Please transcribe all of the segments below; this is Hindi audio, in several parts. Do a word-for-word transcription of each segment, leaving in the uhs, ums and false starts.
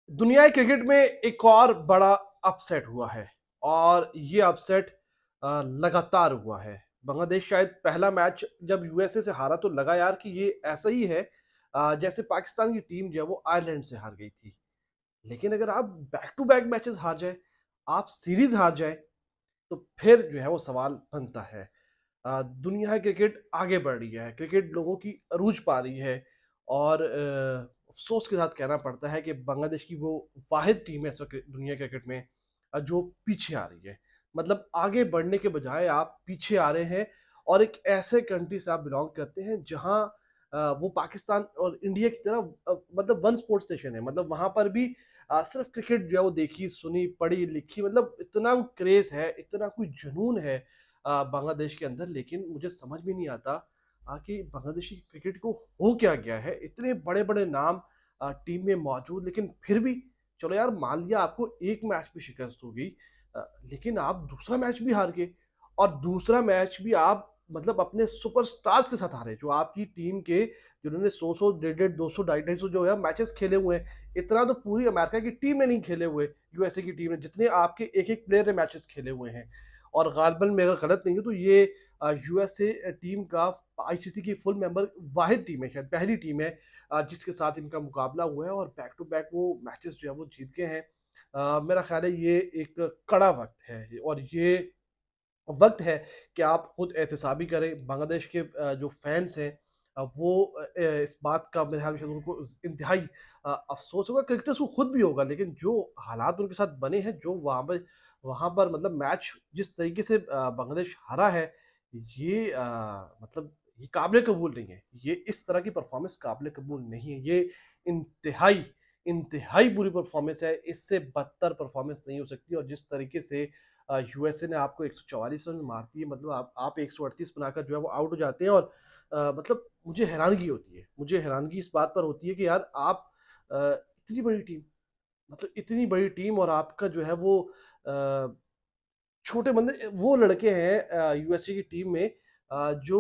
दुनिया के क्रिकेट में एक और बड़ा अपसेट हुआ है और ये अपसेट अ, लगातार हुआ है। बांग्लादेश शायद पहला मैच जब यूएसए से हारा तो लगा यार कि ये ऐसा ही है अ, जैसे पाकिस्तान की टीम जो है वो आयरलैंड से हार गई थी। लेकिन अगर आप बैक टू बैक मैचेस हार जाए, आप सीरीज हार जाए, तो फिर जो है वो सवाल बनता है। अ, दुनिया क्रिकेट आगे बढ़ रही है, क्रिकेट लोगों की अरूज पा रही है और अ, अफसोस के साथ कहना पड़ता है कि बांग्लादेश की वो वाहिद टीम है इस वक्त दुनिया क्रिकेट में अ, जो पीछे आ रही है। मतलब आगे बढ़ने के बजाय आप पीछे आ रहे हैं और एक ऐसे कंट्री से आप बिलोंग करते हैं जहां अ, वो पाकिस्तान और इंडिया की तरह अ, मतलब वन स्पोर्ट्स नेशन है। मतलब वहां पर भी अ, सिर्फ क्रिकेट जो है वो देखी सुनी पढ़ी लिखी, मतलब इतना क्रेज है, इतना कोई जुनून है अ, बांग्लादेश के अंदर। लेकिन मुझे समझ में नहीं आता अ, कि बांग्लादेशी क्रिकेट को हो क्या गया है। इतने बड़े बड़े नाम अ, टीम में मौजूद, लेकिन फिर भी चलो यार, मान लिया आपको एक मैच में शिकस्त हो गई, अ, लेकिन आप दूसरा मैच भी हार गए और दूसरा मैच भी आप मतलब अपने सुपरस्टार्स के साथ हारे, जो आपकी टीम के जिन्होंने सौ सौ डेढ़ डेढ़ दो सौ ढाई ढाई सौ जो है मैचेस खेले हुए हैं। इतना तो पूरी अमेरिका की टीम ने नहीं खेले हुए, यूएसए की टीम ने जितने आपके एक एक प्लेयर ने मैचेस खेले हुए हैं। और गालबन में अगर गलत नहीं हो तो ये यूएसए टीम का आईसीसी की फुल मेंबर वाहिद टीम है, शायद पहली टीम है अ, जिसके साथ इनका मुकाबला हुआ है और बैक टू बैक वो मैचेस जो है वो जीत गए हैं। अ, मेरा ख्याल है ये एक कड़ा वक्त है और ये वक्त है कि आप खुद एहतसाबी करें। बांग्लादेश के अ, जो फैंस हैं, अ, वो अ, इस बात का मेरे ख्याल से उनको इंतहाई अ, अफसोस होगा, क्रिकेटर्स को खुद भी होगा। लेकिन जो हालात उनके साथ बने हैं, जो वहाँ पर वहाँ पर मतलब मैच जिस तरीके से अ, बांग्लादेश हारा है, ये अ, मतलब ये काबिल कबूल नहीं है। ये इस तरह की परफॉर्मेंस काबिल कबूल नहीं है। ये इंतहाई इंतहाई बुरी परफॉर्मेंस है। इससे बदतर परफॉर्मेंस नहीं हो सकती। और जिस तरीके से यूएसए ने आपको एक सौ चौवालीस रन मारती है, मतलब आप आप एक सौ अड़तीस बनाकर जो है वो आउट हो जाते हैं। और अ, मतलब मुझे हैरानगी होती है, मुझे हैरानगी इस बात पर होती है कि यार आप अ, इतनी बड़ी टीम, मतलब इतनी बड़ी टीम और आपका जो है वो अ, छोटे बंदे वो लड़के हैं यूएसए की टीम में, अ, जो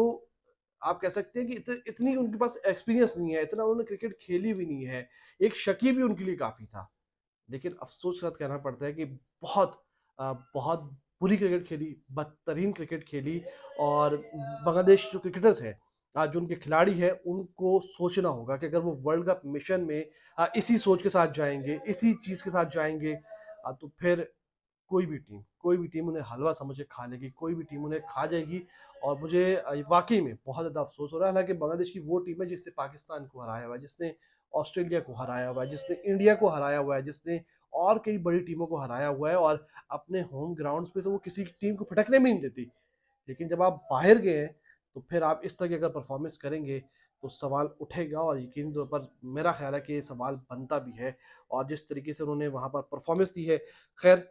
आप कह सकते हैं कि इत, इतनी उनके पास एक्सपीरियंस नहीं है, इतना उन्होंने क्रिकेट खेली भी नहीं है। एक शकी भी उनके लिए काफी था। लेकिन अफसोस के साथ कहना पड़ता है कि बहुत अ, बहुत बुरी क्रिकेट खेली, बदतरीन क्रिकेट खेली। और बांग्लादेश जो क्रिकेटर्स हैं, आज जो उनके खिलाड़ी हैं, उनको सोचना होगा कि अगर वो वर्ल्ड कप मिशन में अ, इसी सोच के साथ जाएंगे, इसी चीज के साथ जाएंगे, अ, तो फिर कोई भी टीम कोई भी टीम उन्हें हलवा समझ के खा लेगी, कोई भी टीम उन्हें खा जाएगी। और मुझे अ, वाकई में बहुत ज़्यादा अफसोस हो रहा है। हालांकि बांग्लादेश की वो टीम है जिसने पाकिस्तान को हराया हुआ है, जिसने ऑस्ट्रेलिया को हराया हुआ है, जिसने इंडिया को हराया हुआ है, जिसने और कई बड़ी टीमों को हराया हुआ है। और अपने होम ग्राउंड्स पे तो वो किसी टीम को फटकने में नहीं देती। लेकिन जब आप बाहर गए हैं, तो फिर आप इस तरह की अगर परफॉर्मेंस करेंगे तो सवाल उठेगा। और यकीन तौर पर मेरा ख्याल है कि ये सवाल बनता भी है। और जिस तरीके से उन्होंने वहां पर परफॉर्मेंस दी है, खैर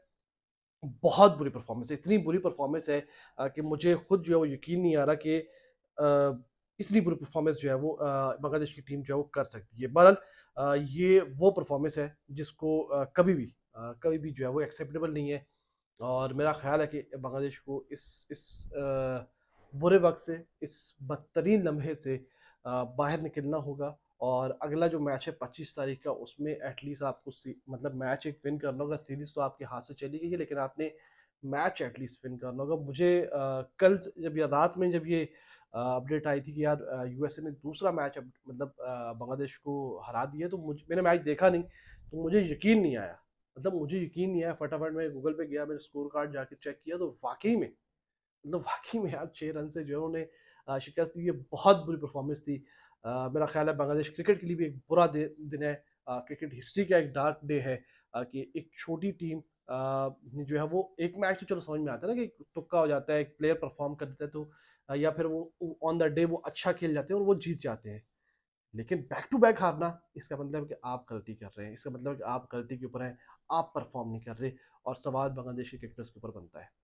बहुत बुरी परफॉर्मेंस है, इतनी बुरी परफॉर्मेंस है अ, कि मुझे खुद जो है वो यकीन नहीं आ रहा कि अ, इतनी बुरी परफॉर्मेंस जो है वो अ, बांग्लादेश की टीम जो है वो कर सकती है। बहरहाल अ, ये वो परफॉर्मेंस है जिसको अ, कभी भी अ, कभी भी जो है वो एक्सेप्टेबल नहीं है। और मेरा ख्याल है कि बांग्लादेश को इस इस अ, बुरे वक्त से, इस बदतरीन लम्हे से अ, बाहर निकलना होगा। और अगला जो मैच है पच्चीस तारीख का, उसमें एटलीस्ट आपको सी- मतलब मैच एक विन करना होगा। सीरीज तो आपके हाथ से चली गई है, लेकिन आपने मैच एटलीस्ट विन करना होगा। मुझे अ, कल जब ये रात में जब ये अपडेट आई थी कि यार यूएसए ने दूसरा मैच मतलब अ, बांग्लादेश को हरा दिया, तो मुझे, मैंने मैच देखा नहीं, तो मुझे यकीन नहीं आया। मतलब मुझे यकीन नहीं आया। फटाफट मैं गूगल पे गया, मैंने स्कोर कार्ड जाके चेक किया, तो वाकई में, मतलब वाकई में यार छह रन से जो है उन्हें अ, शिकस्त दी। ये बहुत बुरी परफॉर्मेंस थी। अ, मेरा ख्याल है बांग्लादेश क्रिकेट के लिए भी एक बुरा दे- दिन है। अ, क्रिकेट हिस्ट्री का एक डार्क डे है अ, कि एक छोटी टीम अ, ने जो है वो एक मैच तो चलो समझ में आता है ना कि तुक्का हो जाता है, एक प्लेयर परफॉर्म कर देता है तो अ, या फिर वो ऑन द डे वो अच्छा खेल जाते हैं और वो जीत जाते हैं। लेकिन बैक टू बैक हारना, इसका मतलब है कि आप गलती कर रहे हैं, इसका मतलब है कि आप गलती के ऊपर हैं, आप परफॉर्म नहीं कर रहे। और सवाल बांग्लादेशी क्रिकेटर्स के ऊपर बनता है।